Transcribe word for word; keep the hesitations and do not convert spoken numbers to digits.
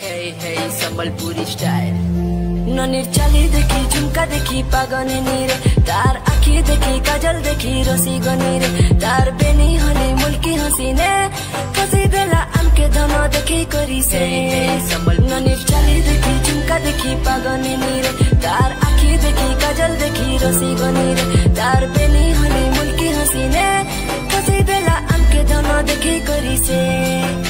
Sambalpuri style ननिर चाली देखी झुमका देखी पागने नीरे तार आखी देखी काजल देखी रसी गनीरे तार बेनी हले मुल्की हसीने कसी देला आमके धनो देखी करी से ननिर चाली देखी झुमका देखी पागने नीरे तार आखी देखी काजल देखी रसी गनीरे तार बेनी हले मुल्की हसीने कसी देला आमके धनो देखी करी से।